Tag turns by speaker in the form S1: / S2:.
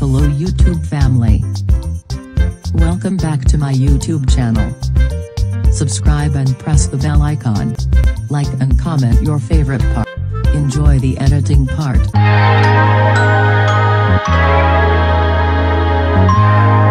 S1: Hello YouTube family. Welcome back to my YouTube channel. Subscribe and press the bell icon. Like and comment your favorite part. Enjoy the editing part.